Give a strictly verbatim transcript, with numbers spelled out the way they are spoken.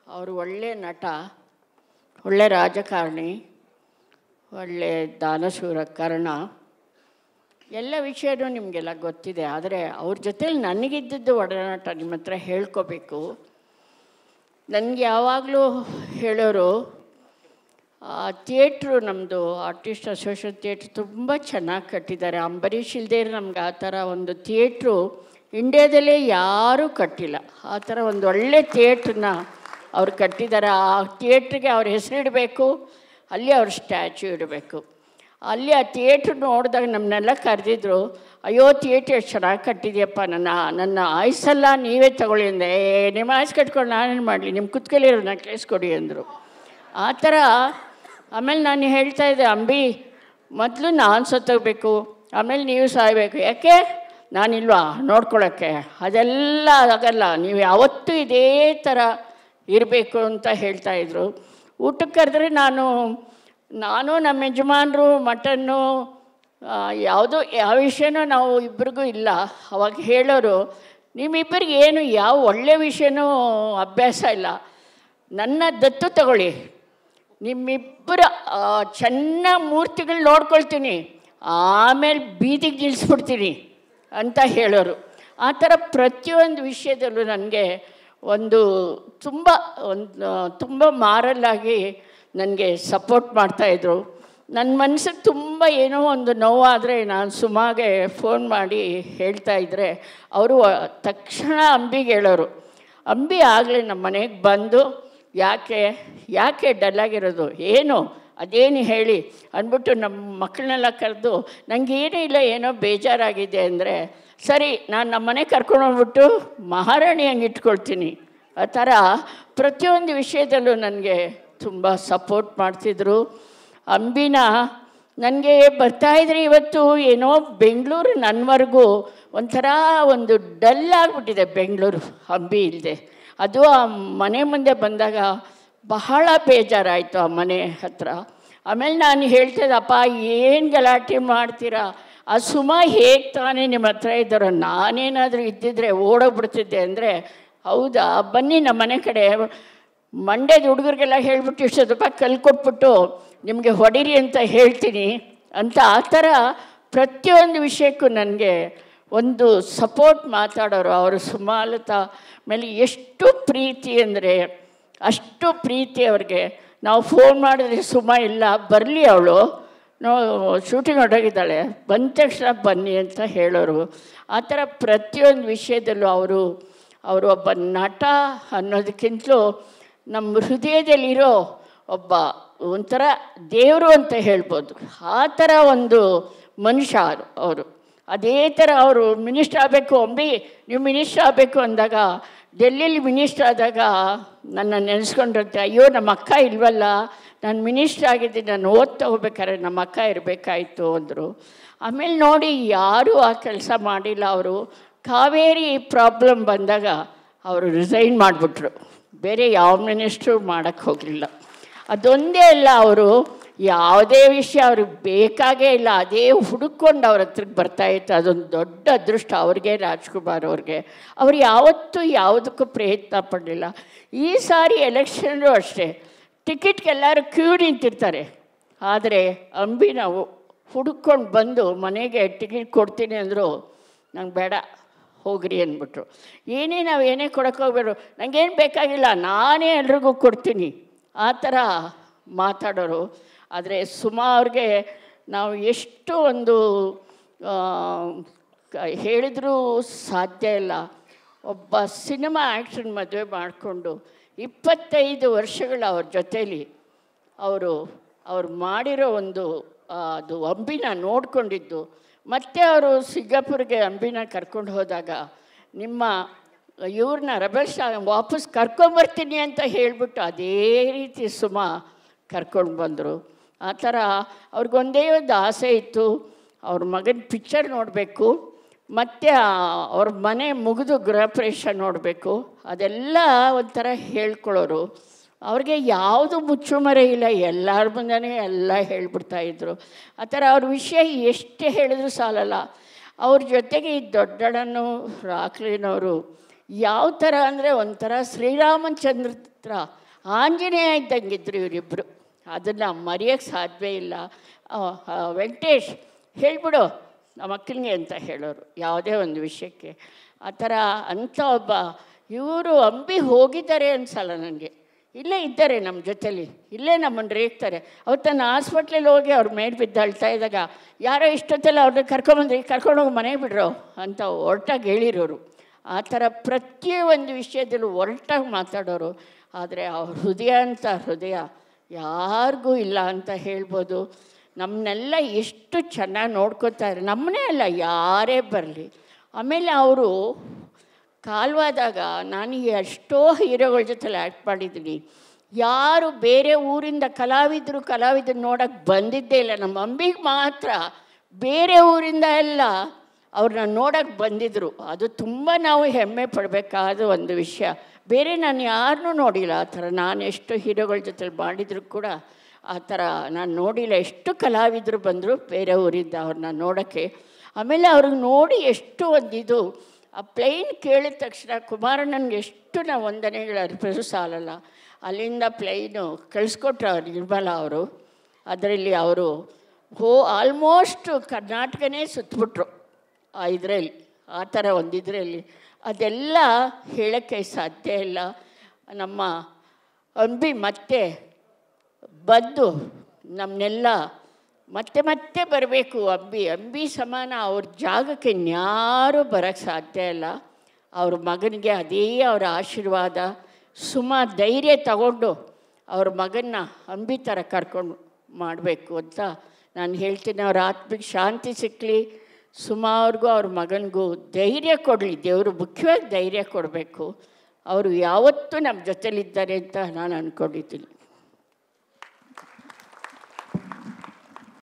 ಅವರು ಒಳ್ಳೆಯ ನಟ, ಒಳ್ಳೆ ರಾಜಕಾರಣಿ, ಒಳ್ಳೆ ದಾನಶೂರ ಕರ್ಣ, ಎಲ್ಲ ವಿಷಯನೂ ನಿಮಗೆಲ್ಲ ಗೊತ್ತಿದೆ. ಆದರೆ ಅವ್ರ ಜೊತೇಲಿ ನನಗಿದ್ದದ್ದು ಒಡನಾಟ ನಿಮ್ಮ ಹತ್ರ ಹೇಳ್ಕೋಬೇಕು. ನನಗೆ ಯಾವಾಗಲೂ ಹೇಳೋರು, ಥಿಯೇಟ್ರು ನಮ್ಮದು ಆರ್ಟಿಸ್ಟ್ ಅಸೋಸಿಯೇಷನ್ ಥಿಯೇಟ್ರ್ ತುಂಬ ಚೆನ್ನಾಗಿ ಕಟ್ಟಿದ್ದಾರೆ. ಅಂಬರೀಷ್ ಇಲ್ಲದೆ ನಮ್ಗೆ ಆ ಥರ ಒಂದು ಥಿಯೇಟ್ರು ಇಂಡ್ಯಾದಲ್ಲೇ ಯಾರೂ ಕಟ್ಟಿಲ್ಲ. ಆ ಥರ ಒಂದು ಒಳ್ಳೆ ಥಿಯೇಟ್ರನ್ನ ಅವ್ರು ಕಟ್ಟಿದ್ದಾರೆ. ಆ ಥಿಯೇಟ್ರಿಗೆ ಅವ್ರ ಹೆಸರಿಡಬೇಕು, ಅಲ್ಲಿ ಅವ್ರ ಸ್ಟ್ಯಾಚ್ಯೂ ಇಡಬೇಕು. ಅಲ್ಲಿ ಆ ಥಿಯೇಟ್ರ್ ನೋಡಿದಾಗ ನಮ್ಮನ್ನೆಲ್ಲ ಕರೆದಿದ್ರು, ಅಯ್ಯೋ ಥಿಯೇಟ್ರ್ ಎಷ್ಟು ಚೆನ್ನಾಗಿ ಕಟ್ಟಿದೆಯಪ್ಪ, ನನ್ನ ನನ್ನ ಆಯ್ಸಲ್ಲ ನೀವೇ ತಗೊಳ್ಳಿ ಅಂದೆ. ಏ ನಿಮ್ಮ ಆಯ್ಸ್ ಕಟ್ಕೊಂಡು ನಾನೇನು ಮಾಡಲಿ, ನಿಮ್ಮ ಕುತ್ಕಲಿರೋ ನೆಕ್ಲೇಸ್ ಕೊಡಿ ಅಂದರು. ಆ ಥರ ಆಮೇಲೆ ನಾನು ಹೇಳ್ತಾಯಿದ್ದೆ, ಅಂಬಿ ಮೊದಲು ನಾನು ಸತ್ತೋಗ್ಬೇಕು, ಆಮೇಲೆ ನೀವು ಸಾಯಬೇಕು. ಯಾಕೆ ನಾನಿಲ್ವಾ ನೋಡ್ಕೊಳ್ಳೋಕ್ಕೆ? ಅದೆಲ್ಲ ಆಗಲ್ಲ, ನೀವು ಯಾವತ್ತೂ ಇದೇ ಥರ ಇರಬೇಕು ಅಂತ ಹೇಳ್ತಾಯಿದ್ರು. ಊಟಕ್ಕೆ ಕರೆದ್ರೆ ನಾನು ನಾನು ನಮ್ಮ ಯಜಮಾನರು ಮಟನ್ನು ಯಾವುದೋ ಯಾವ ವಿಷಯನೂ ನಾವು ಇಬ್ಬರಿಗೂ ಇಲ್ಲ. ಅವಾಗ ಹೇಳೋರು, ನಿಮ್ಮಿಬ್ಬರಿಗೆ ಏನು ಯಾವ ಒಳ್ಳೆಯ ವಿಷಯನೂ ಅಭ್ಯಾಸ ಇಲ್ಲ, ನನ್ನ ದತ್ತು ತಗೊಳ್ಳಿ, ನಿಮ್ಮಿಬ್ಬರ ಚೆನ್ನಾಗಿ ಮೂರ್ತಿಗಳು ನೋಡ್ಕೊಳ್ತೀನಿ, ಆಮೇಲೆ ಬೀದಿಗೆ ನಿಲ್ಲಿಸ್ಬಿಡ್ತೀನಿ ಅಂತ ಹೇಳೋರು. ಆ ಥರ ಪ್ರತಿಯೊಂದು ವಿಷಯದಲ್ಲೂ ನನಗೆ ಒಂದು ತುಂಬ ಒಂದು ತುಂಬ ಮಾರಲ್ಲಾಗಿ ನನಗೆ ಸಪೋರ್ಟ್ ಮಾಡ್ತಾಯಿದ್ರು. ನನ್ನ ಮನಸ್ಸಿಗೆ ತುಂಬ ಏನೋ ಒಂದು ನೋವಾದರೆ ನಾನು ಸುಮಾಗೆ ಫೋನ್ ಮಾಡಿ ಹೇಳ್ತಾಯಿದ್ರೆ ಅವರು ತಕ್ಷಣ ಅಂಬಿಗೆ ಹೇಳೋರು, ಅಂಬಿ ಆಗಲೇ ನಮ್ಮ ಮನೆಗೆ ಬಂದು ಯಾಕೆ ಯಾಕೆ ಡಲ್ಲಾಗಿರೋದು, ಏನು ಅದೇನು ಹೇಳಿ ಅಂದ್ಬಿಟ್ಟು ನಮ್ಮ ಮಕ್ಕಳನ್ನೆಲ್ಲ ಕರೆದು ನನಗೇನೂ ಇಲ್ಲ, ಏನೋ ಬೇಜಾರಾಗಿದೆ ಅಂದರೆ ಸರಿ ನಾನು ನಮ್ಮ ಮನೆಗೆ ಕರ್ಕೊಂಡೋಗ್ಬಿಟ್ಟು ಮಹಾರಾಣಿ ಹಂಗೆ ಇಟ್ಕೊಳ್ತೀನಿ. ಆ ಥರ ಪ್ರತಿಯೊಂದು ವಿಷಯದಲ್ಲೂ ನನಗೆ ತುಂಬ ಸಪೋರ್ಟ್ ಮಾಡ್ತಿದ್ರು. ಅಂಬಿನ ನನಗೆ ಬರ್ತಾಯಿದ್ರೆ ಇವತ್ತು ಏನೋ ಬೆಂಗಳೂರು ನನ್ನವರೆಗೂ ಒಂಥರ ಒಂದು ಡಲ್ ಆಗಿಬಿಟ್ಟಿದೆ ಬೆಂಗಳೂರು ಅಂಬಿ ಇಲ್ಲದೆ. ಅದು ಆ ಮನೆ ಮುಂದೆ ಬಂದಾಗ ಬಹಳ ಬೇಜಾರಾಯಿತು ಆ ಮನೆ ಹತ್ರ. ಆಮೇಲೆ ನಾನು ಹೇಳ್ತಿದ್ದಪ್ಪ, ಏನು ಗಲಾಟೆ ಮಾಡ್ತೀರಾ, ಆ ಸುಮ ಹೇಗೆ ತಾನೇ ನಿಮ್ಮ ಹತ್ರ ಇದ್ದಾರೋ, ನಾನೇನಾದರೂ ಇದ್ದಿದ್ರೆ ಓಡೋಗ್ಬಿಡ್ತಿದ್ದೆ ಅಂದರೆ, ಹೌದಾ ಬನ್ನಿ ನಮ್ಮ ಮನೆ ಕಡೆ, ಮಂಡ್ಯದ ಹುಡುಗರಿಗೆಲ್ಲ ಹೇಳ್ಬಿಟ್ಟು ಇಷ್ಟೊತ್ತು ರೂಪಾಯಿ ಕಲ್ಲು ಕೊಟ್ಬಿಟ್ಟು ನಿಮಗೆ ಹೊಡೀರಿ ಅಂತ ಹೇಳ್ತೀನಿ ಅಂತ. ಆ ಥರ ಪ್ರತಿಯೊಂದು ವಿಷಯಕ್ಕೂ ನನಗೆ ಒಂದು ಸಪೋರ್ಟ್ ಮಾತಾಡೋರು. ಅವರು ಸುಮಾಲತಾ ಮೇಲೆ ಎಷ್ಟು ಪ್ರೀತಿ ಅಂದರೆ ಅಷ್ಟು ಪ್ರೀತಿ ಅವ್ರಿಗೆ. ನಾವು ಫೋನ್ ಮಾಡಿದ್ರೆ ಸುಮ ಇಲ್ಲ, ಬರಲಿ ಅವಳು ನೋ ಶೂಟಿಂಗ್ ಹೊರಟೋಗಿದ್ದಾಳೆ, ಬಂದ ತಕ್ಷಣ ಬನ್ನಿ ಅಂತ ಹೇಳೋರು. ಆ ಥರ ಪ್ರತಿಯೊಂದು ವಿಷಯದಲ್ಲೂ ಅವರು ಅವರು ಒಬ್ಬ ನಟ ಅನ್ನೋದಕ್ಕಿಂತಲೂ ನಮ್ಮ ಹೃದಯದಲ್ಲಿರೋ ಒಬ್ಬ ಒಂಥರ ದೇವರು ಅಂತ ಹೇಳ್ಬೋದು. ಆ ಥರ ಒಂದು ಮನುಷ್ಯ ಅವರು. ಅದೇ ಥರ ಅವರು ಮಿನಿಸ್ಟ್ರ್ ಆಗಬೇಕು, ಅಂಬಿ ನೀವು ಮಿನಿಸ್ಟ್ರ್ ಆಗಬೇಕು ಅಂದಾಗ, ಡೆಲ್ಲಿಲಿ ಮಿನಿಸ್ಟ್ರ್ ಆದಾಗ ನನ್ನ ನೆನೆಸ್ಕೊಂಡ್ರಂತೆ, ಅಯ್ಯೋ ನಮ್ಮ ಅಕ್ಕ ಇಲ್ವಲ್ಲ, ನಾನು ಮಿನಿಸ್ಟ್ರ್ ಆಗಿದ್ದೀನಿ, ನಾನು ಓದ್ತಾ ಹೋಗ್ಬೇಕಾದ್ರೆ ನಮ್ಮ ಅಕ್ಕ ಇರಬೇಕಾಯಿತು ಅಂದರು. ಆಮೇಲೆ ನೋಡಿ ಯಾರೂ ಆ ಕೆಲಸ ಮಾಡಿಲ್ಲ. ಅವರು ಕಾವೇರಿ ಪ್ರಾಬ್ಲಮ್ ಬಂದಾಗ ಅವರು ರಿಸೈನ್ ಮಾಡಿಬಿಟ್ರು, ಬೇರೆ ಯಾವ ಮಿನಿಸ್ಟ್ರು ಮಾಡೋಕ್ಕೆ ಹೋಗಲಿಲ್ಲ. ಅದೊಂದೇ ಅಲ್ಲ, ಅವರು ಯಾವುದೇ ವಿಷಯ ಅವ್ರಿಗೆ ಬೇಕಾಗೇ ಇಲ್ಲ, ಅದೇ ಹುಡುಕೊಂಡು ಅವ್ರ ಹತ್ರಕ್ಕೆ ಬರ್ತಾಯಿತ್ತು. ಅದೊಂದು ದೊಡ್ಡ ಅದೃಷ್ಟ ಅವ್ರಿಗೆ, ರಾಜ್ಕುಮಾರ್ ಅವ್ರಿಗೆ. ಅವ್ರು ಯಾವತ್ತೂ ಯಾವುದಕ್ಕೂ ಪ್ರಯತ್ನ ಪಡಲಿಲ್ಲ. ಈ ಸಾರಿ ಎಲೆಕ್ಷನ್ಗೂ ಅಷ್ಟೇ, ಟಿಕೆಟ್ಗೆಲ್ಲರೂ ಕ್ಯೂ ನಿಂತಿರ್ತಾರೆ, ಆದರೆ ಅಂಬಿ ನಾವು ಹುಡುಕೊಂಡು ಬಂದು ಮನೆಗೆ ಟಿಕೆಟ್ ಕೊಡ್ತೀನಿ ಅಂದರು, ನಂಗೆ ಬೇಡ ಹೋಗ್ರಿ ಅಂದ್ಬಿಟ್ರು. ಏನೇ ನಾವು ಏನೇ ಕೊಡೋಕ್ಕೆ ಹೋಗ್ಬೇಡ್ರು, ನನಗೇನು ಬೇಕಾಗಿಲ್ಲ, ನಾನೇ ಎಲ್ರಿಗೂ ಕೊಡ್ತೀನಿ ಆ ಥರ ಮಾತಾಡೋರು. ಆದರೆ ಸುಮಾ ಅವ್ರಿಗೆ ನಾವು ಎಷ್ಟು ಒಂದು ಹೇಳಿದರೂ ಸಾಧ್ಯ ಇಲ್ಲ. ಒಬ್ಬ ಸಿನಿಮಾ ಆ್ಯಕ್ಟ್ರನ್ನ ಮದುವೆ ಮಾಡಿಕೊಂಡು ಇಪ್ಪತ್ತೈದು ವರ್ಷಗಳು ಅವ್ರ ಜೊತೇಲಿ ಅವರು ಅವ್ರು ಮಾಡಿರೋ ಒಂದು ಅದು ಅಂಬಿನ ನೋಡಿಕೊಂಡಿದ್ದು. ಮತ್ತು ಅವರು ಸಿಂಗಾಪುರ್ಗೆ ಅಂಬಿನ ಕರ್ಕೊಂಡು ಹೋದಾಗ ನಿಮ್ಮ ಇವ್ರನ್ನ ರೆಬೆಲ್ ಸ್ಟಾರ್ ವಾಪಸ್ ಕರ್ಕೊಂಬರ್ತೀನಿ ಅಂತ ಹೇಳಿಬಿಟ್ಟು ಅದೇ ರೀತಿ ಸುಮಾ ಕರ್ಕೊಂಡು ಬಂದರು. ಆ ಥರ ಅವ್ರಿಗೊಂದೇ ಒಂದು ಆಸೆ ಇತ್ತು, ಅವ್ರ ಮಗನ ಪಿಕ್ಚರ್ ನೋಡಬೇಕು, ಮತ್ತು ಅವ್ರ ಮನೆ ಮುಗಿದು ಗೃಹ ಪ್ರವೇಶ ನೋಡಬೇಕು. ಅದೆಲ್ಲ ಒಂಥರ ಹೇಳ್ಕೊಳ್ಳೋರು. ಅವ್ರಿಗೆ ಯಾವುದು ಮುಚ್ಚುಮರೆ ಇಲ್ಲ, ಎಲ್ಲರ ಮುಂದೆನೇ ಎಲ್ಲ ಹೇಳ್ಬಿಡ್ತಾಯಿದ್ರು. ಆ ಥರ ಅವ್ರ ವಿಷಯ ಎಷ್ಟೇ ಹೇಳಿದ್ರು ಸಾಲಲ್ಲ. ಅವ್ರ ಜೊತೆಗೆ ಈ ದೊಡ್ಡಣ್ಣನು ರಾಕ್ಲಿನವರು ಯಾವ ಥರ ಅಂದರೆ ಒಂಥರ ಶ್ರೀರಾಮಚಂದ್ರ ಹತ್ರ ಆಂಜನೇಯ ಇದ್ದಂಗಿದ್ರು ಇವರಿಬ್ಬರು. ಅದನ್ನು ಮರೆಯೋಕ್ಕೆ ಸಾಧ್ಯವೇ ಇಲ್ಲ. ವೆಂಕಟೇಶ್ ಹೇಳಿಬಿಡು ನಮ್ಮ ಮಕ್ಕಳಿಗೆ ಅಂತ ಹೇಳೋರು ಯಾವುದೇ ಒಂದು ವಿಷಯಕ್ಕೆ. ಆ ಥರ ಅಂಥ ಒಬ್ಬ ಇವರು ಅಂಬಿ ಹೋಗಿದ್ದಾರೆ ಅನ್ಸಲ್ಲ ನನಗೆ, ಇಲ್ಲೇ ಇದ್ದಾರೆ ನಮ್ಮ ಜೊತೇಲಿ, ಇಲ್ಲೇ ನಮ್ಮನ್ನು ರೇಗ್ತಾರೆ. ಅವತ್ತು ನಾನು ಹಾಸ್ಪಿಟ್ಲಲ್ಲಿ ಹೋಗಿ ಅವ್ರ ಮೇಲೆ ಬಿದ್ದು ಅಳ್ತಾ ಇದ್ದಾಗ ಯಾರೋ ಇಷ್ಟೊತ್ತೆಲ್ಲ ಅವ್ರನ್ನ ಕರ್ಕೊಂಬಂದ್ರಿ, ಕರ್ಕೊಂಡೋಗಿ ಮನೆಗೆ ಬಿಡ್ರೋ ಅಂತ ಹೊರಟಾಗಿ ಹೇಳಿರೋರು. ಆ ಥರ ಪ್ರತಿಯೊಂದು ವಿಷಯದಲ್ಲೂ ಹೊರಟಾಗಿ ಮಾತಾಡೋರು. ಆದರೆ ಅವ್ರ ಹೃದಯ ಅಂತ ಹೃದಯ ಯಾರಿಗೂ ಇಲ್ಲ ಅಂತ ಹೇಳ್ಬೋದು. ನಮ್ಮನ್ನೆಲ್ಲ ಎಷ್ಟು ಚೆನ್ನಾಗಿ ನೋಡ್ಕೋತಾರೆ, ನಮ್ಮನ್ನೇ ಅಲ್ಲ ಯಾರೇ ಬರಲಿ. ಆಮೇಲೆ ಅವರು ಕಾಲ್ವಾದಾಗ ನಾನು ಎಷ್ಟೋ ಹೀರೋಗಳ ಜೊತೆಲಿ ಆ್ಯಕ್ಟ್ ಮಾಡಿದ್ದೀನಿ. ಯಾರು ಬೇರೆ ಊರಿಂದ ಕಲಾವಿದರು ಕಲಾವಿದರು ನೋಡೋಕ್ಕೆ ಬಂದಿದ್ದೇ ಇಲ್ಲ. ನಮ್ಮ ಅಂಬಿಗೆ ಮಾತ್ರ ಬೇರೆ ಊರಿಂದ ಎಲ್ಲ ಅವ್ರನ್ನ ನೋಡೋಕ್ಕೆ ಬಂದಿದ್ದರು. ಅದು ತುಂಬ ನಾವು ಹೆಮ್ಮೆ ಪಡಬೇಕಾದ ಒಂದು ವಿಷಯ. ಬೇರೆ ನಾನು ಯಾರನ್ನೂ ನೋಡಿಲ್ಲ ಆ ಥರ. ನಾನು ಎಷ್ಟು ಹೀರೋಗಳ ಜೊತೆಲಿ ಮಾಡಿದರೂ ಕೂಡ ಆ ಥರ ನಾನು ನೋಡಿಲ್ಲ. ಎಷ್ಟು ಕಲಾವಿದರು ಬಂದರು ಬೇರೆ ಊರಿಂದ ಅವ್ರನ್ನ ನೋಡೋಕ್ಕೆ. ಆಮೇಲೆ ಅವ್ರಿಗೆ ನೋಡಿ ಎಷ್ಟು ಒಂದಿದು ಆ ಪ್ಲೈನ್ ಕೇಳಿದ ತಕ್ಷಣ ಕುಮಾರಣ್ಣನಿಗೆ ಎಷ್ಟು ನಾವು ವಂದನೆಗಳು ಅರ್ಪಿಸೋ ಸಾಲಲ್ಲ. ಅಲ್ಲಿಂದ ಪ್ಲೈನು ಕಳಿಸ್ಕೊಟ್ರು ಅವ್ರು ನಿರ್ಮಲಾ ಅವರು. ಅದರಲ್ಲಿ ಅವರು ಹೋ ಆಲ್ಮೋಸ್ಟು ಕರ್ನಾಟಕನೇ ಸುತ್ತಬಿಟ್ರು ಆ ಇದರಲ್ಲಿ, ಆ ಥರ ಒಂದು ಇದರಲ್ಲಿ. ಅದೆಲ್ಲ ಹೇಳೋಕ್ಕೆ ಸಾಧ್ಯ ಇಲ್ಲ. ನಮ್ಮ ಅಂಬಿ ಮತ್ತೆ ಬಂದು ನಮ್ಮನ್ನೆಲ್ಲ ಮತ್ತೆ ಮತ್ತೆ ಬರಬೇಕು. ಅಂಬಿ ಅಂಬಿ ಸಮಾನ ಅವ್ರ ಜಾಗಕ್ಕೆ ಇನ್ಯಾರೂ ಬರೋಕ್ಕೆ ಸಾಧ್ಯ ಇಲ್ಲ. ಅವ್ರ ಮಗನಿಗೆ ಅದೇ ಅವರ ಆಶೀರ್ವಾದ. ಸುಮ ಧೈರ್ಯ ತಗೊಂಡು ಅವ್ರ ಮಗನ್ನ ಅಂಬಿ ಥರ ಕರ್ಕೊಂಡು ಮಾಡಬೇಕು ಅಂತ ನಾನು ಹೇಳ್ತೀನಿ. ಅವ್ರ ಆತ್ಮಿಗೆ ಶಾಂತಿ ಸಿಕ್ಕಲಿ, ಸುಮಾ ಅವ್ರಿಗೂ ಅವ್ರ ಮಗನಿಗೂ ಧೈರ್ಯ ಕೊಡಲಿ ದೇವರು. ಮುಖ್ಯವಾಗಿ ಧೈರ್ಯ ಕೊಡಬೇಕು. ಅವರು ಯಾವತ್ತೂ ನಮ್ಮ ಜೊತೆಲಿದ್ದಾರೆ ಅಂತ ನಾನು ಅಂದ್ಕೊಂಡಿದ್ದೀನಿ.